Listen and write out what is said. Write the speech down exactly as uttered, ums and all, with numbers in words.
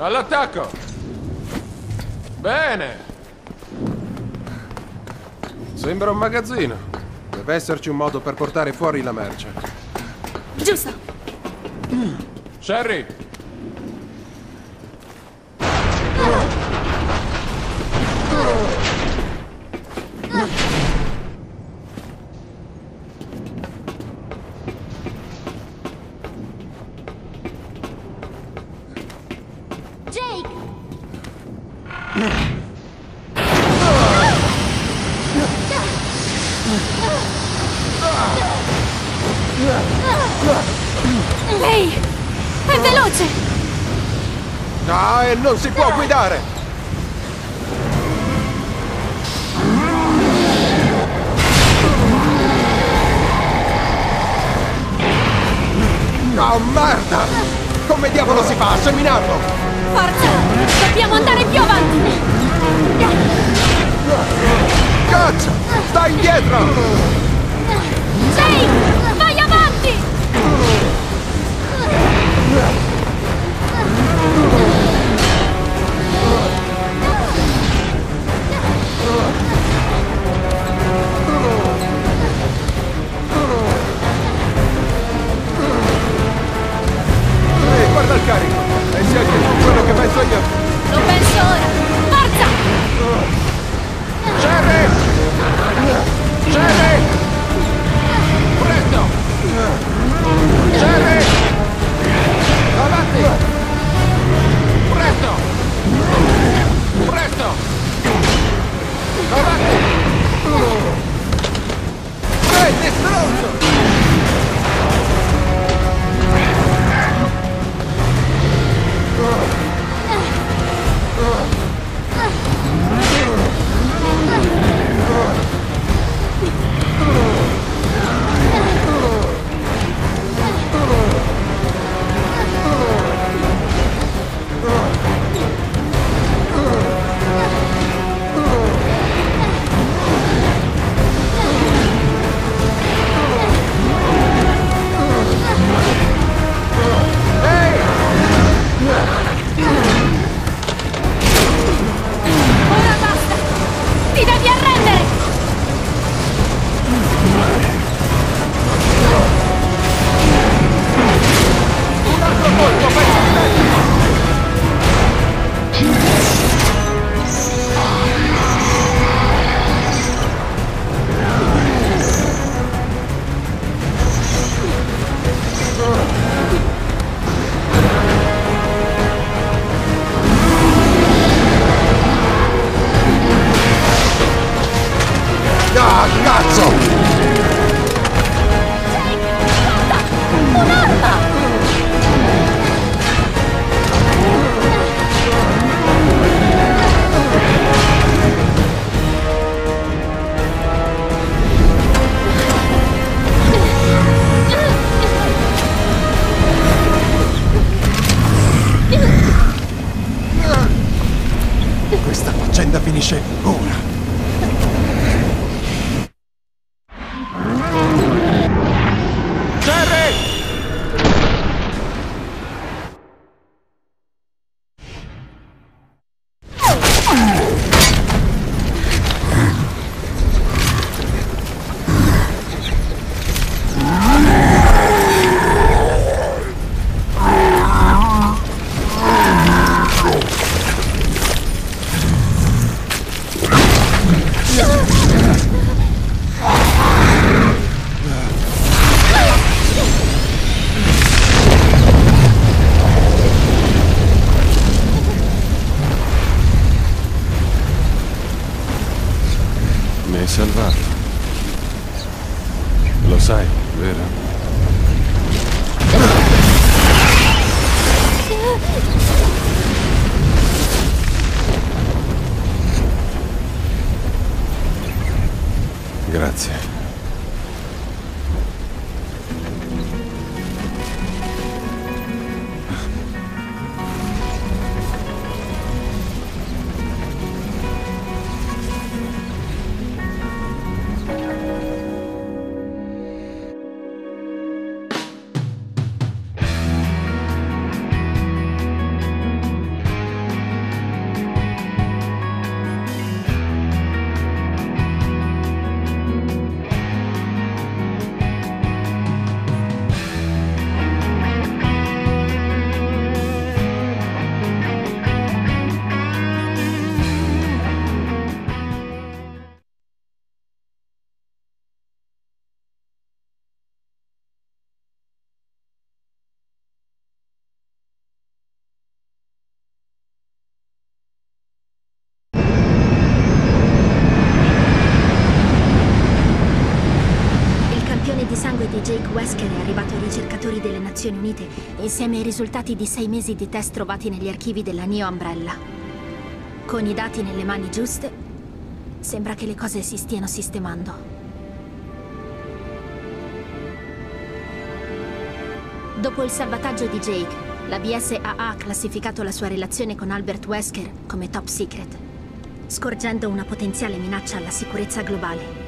All'attacco! Bene! Sembra un magazzino. Deve esserci un modo per portare fuori la merce. Giusto! Sherry! Lei è veloce! Ah, e non si può guidare! Oh, merda! Come diavolo si fa a seminarlo? Forza! Dobbiamo andare più avanti! Cazzo! Stai indietro! Jake! Vai avanti! Ehi, guarda il carico! E se anche tu quello che penso io! Lo penso ora! Forza! Sherry! Sherry! Presto! Sherry! Avanti! Presto! Presto! Avanti! Prendi, stronzo! Ora basta! Ti devi arrendere! Un altro colpo, pezzo di legno! Ah, cazzo! Un'arma! Questa faccenda finisce ora! Mi hai salvato. Lo sai, vero? Grazie. L'Ordine di sangue di Jake Wesker è arrivato ai ricercatori delle Nazioni Unite insieme ai risultati di sei mesi di test trovati negli archivi della Neo Umbrella. Con i dati nelle mani giuste, sembra che le cose si stiano sistemando. Dopo il salvataggio di Jake, la B S A A ha classificato la sua relazione con Albert Wesker come top secret, scorgendo una potenziale minaccia alla sicurezza globale.